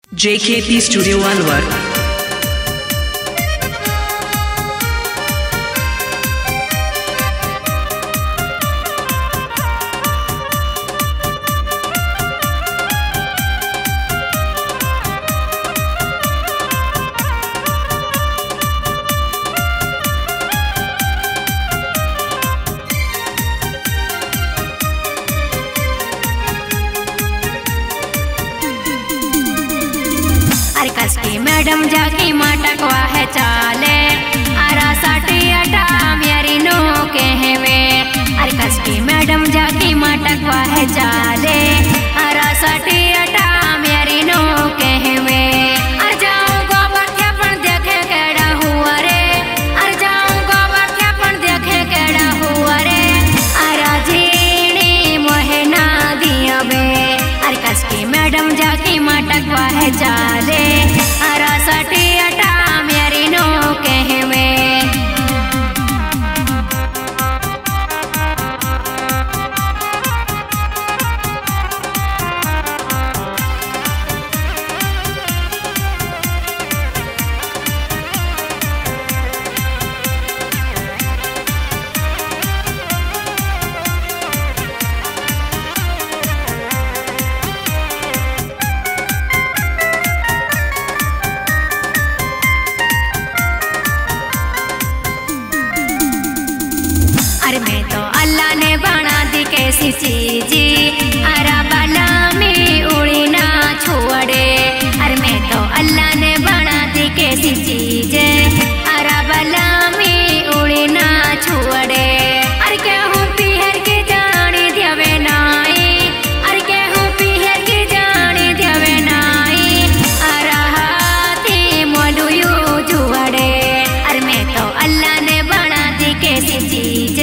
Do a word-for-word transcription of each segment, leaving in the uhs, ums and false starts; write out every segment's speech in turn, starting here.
JKP studio Alwar. Madam जाकी माटकवा है चाले आरा साठी अटा मेरी नो कहवे। अरे कसकी मैडम जाकी माटकवा है चाले आरा साठी अटा मेरी नो कहवे। अर जाऊं गोबर क्या पण देखे केड़ा हुआ रे। अर जाऊं गोबर क्या पण देखे केड़ा हुआ रे। आरा जीनी मोहे ना दिया बे। अरे कसकी मैडम जाकी माटकवा है चाले साठी अटा मेरी नो कहवे। अरे मैं तो अल्लाह ने बना दी कैसी चीजी अरा बाला में उड़ी ना छोड़े। अरे मैं तो अल्लाह ने बना दी कैसी चीजे अरा बाला में उड़ी ना छोड़े। अरे क्या हूँ पीहर के जाने देवे नाई। अरे क्या हूँ पीहर के जाने देवे नाई। अरा हाथी मोलू यू जुड़े। अरे मैं तो अल्लाह ने बना दी कैसी चीजे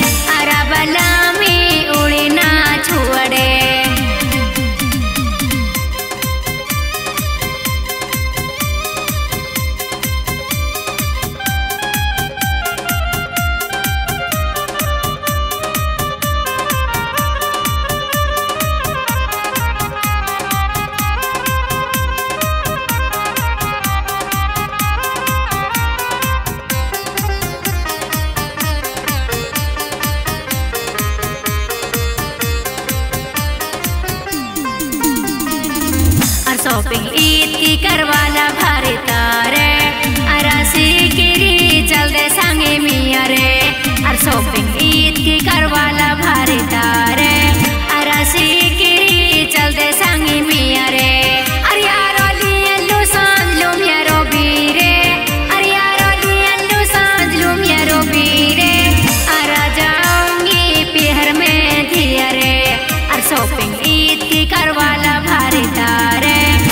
शॉपिंग ईद की करवाला भारी तारे अरासी गिरी चल दे संगे मिया रे। अर शॉपिंग ईद की करवाला भारी तारे अरासी गिरी चल दे संगे मिया रे। अरे यारो लियल्लू सांझ लू मेरो बीरे। अरे यारो लियल्लू सांझ लू मेरो बीरे। अरा जाऊंगी पीहर में धिया रे। अर शॉपिंग ईद की करवाला भारी तारे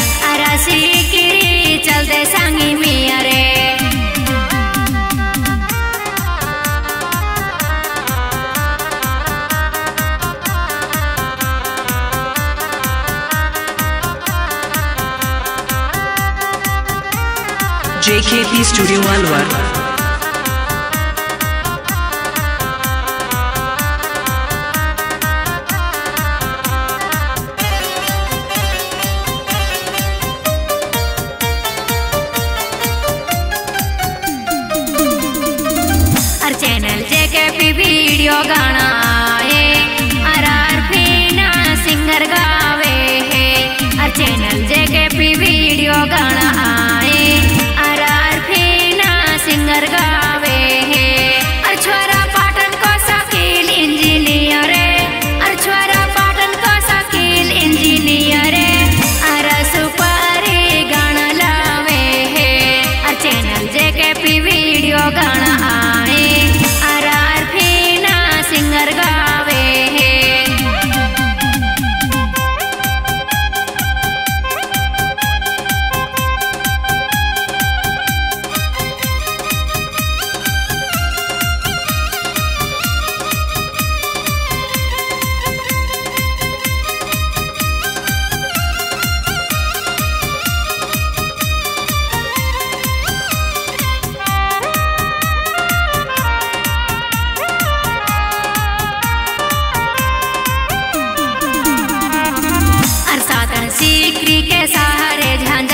गिरी चल दे संगी मिया रे। JKP studio Alwar. वीडियो गाना आए आर आर फीना सिंगर गावे है। अर चैनल जेकेपी वीडियो गाना आए आर आर फीना सिंगर गावे है। अर छोरा पाटन को शकील इंजीनियर है। अर छोरा पाटन को शकील इंजीनियर है। अर सुपारी गाना लावे है। अर चैनल जेकेपी वीडियो गाना आए सिंगर गावे है। सीकरी के सहारे झांझा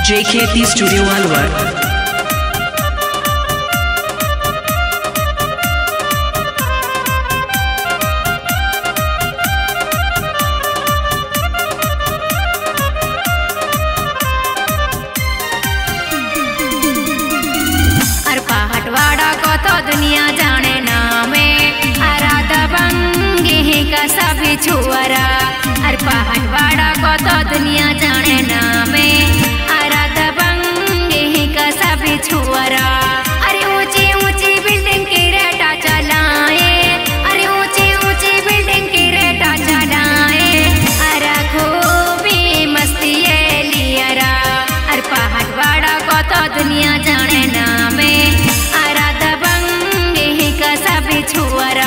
जेकेपी स्टूडियो अलवर। दुनिया जाने नामे आराधा बंगे का सभी छुअरा अर पहाड़वाड़ा को तो दुनिया जाने नामे आराधा बंगे का सभी छुअरा। अरे ऊंची ऊंची बिल्डिंग की रेटा चलाए, अरे ऊंची ऊंची बिल्डिंग की रेटा चलाए, अरे खूबी मस्ती लियरा अर पहाड़वाड़ा को तो दुनिया जाने नामे सभी छुअरा।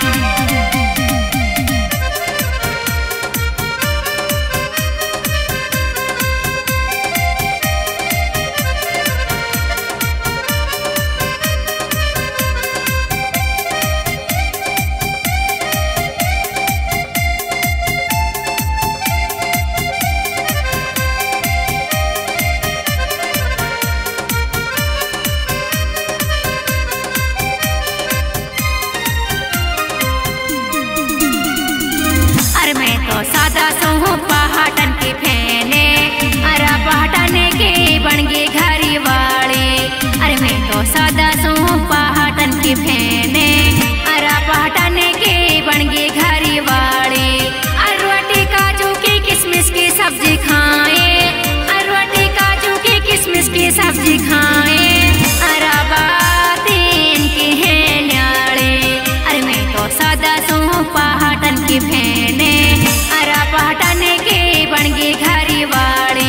सादा सोहू पहाड़न के फैने अरा पहाड़न के बन गे घरी वाले। अरे मैं तो सादा सोहू पहाड़न के फैने अरा पहाड़न के बन गे घरी वाले। अरवटी काजू की किशमिश की सब्जी खाए, अरवटी काजू की किशमिश की सब्जी खाए, अरा बातें के हैं न्याड़े। अरे मैं तो सादा सोहू पहाड़न के फैने पहाड़न के बन गे घरी वाले।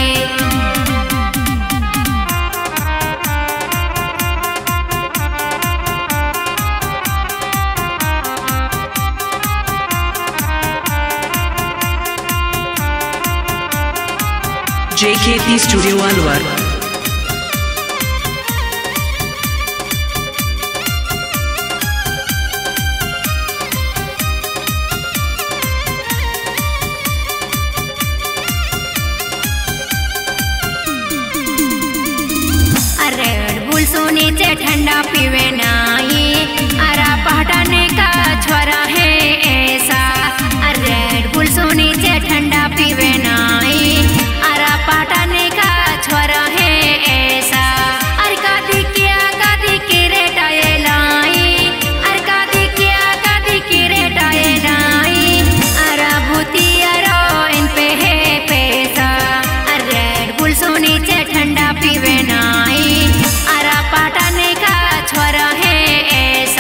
JKP studio Alwar. सोने से ठंडा पीवे नाई अरा पहाड़न का छोरा है ऐसा। रेड बुल सोने से ठंडा पीवे नाई अरा पहाड़न का छोरा है ऐसा। अर कादी क्या कादी की रेटाए लाई, अर कादी क्या कादी की रेटाए लाई, अरा भूती अरो इन पे है पैसा। रेड बुल सोने से ठंडा पीवे नाई पहाड़न का छोरा है ऐसा।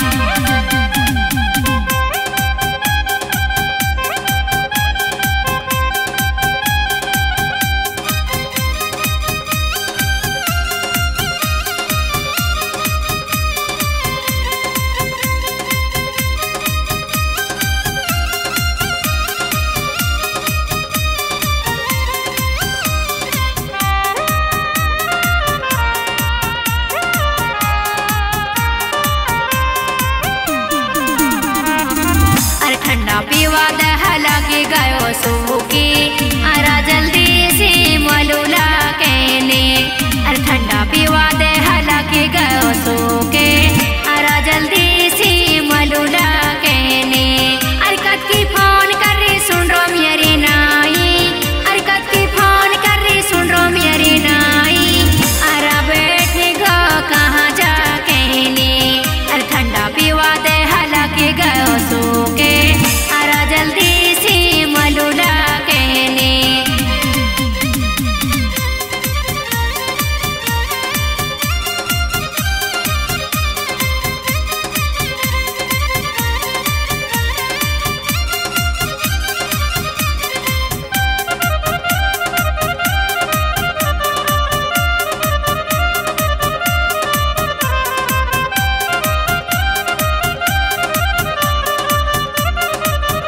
पीवा दह लगे गयो सूखी अरा जल्दी से मलूला कहने। अरे ठंडा पीवा दह लगे गयो सूखे अरा जल्दी से मलूला कहने। अरे कद की फोन कर रही सुन रो मेरी नाई, अरे कद की फोन कर रही सुन रो मेरी नाई, अरा बैठे गो कहाँ जा कहने। अरे ठंडा पीवा दह लगे गयो सूखे जल्दी से मलूला कहने।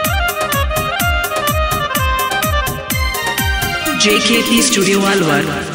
JKP studio Alwar.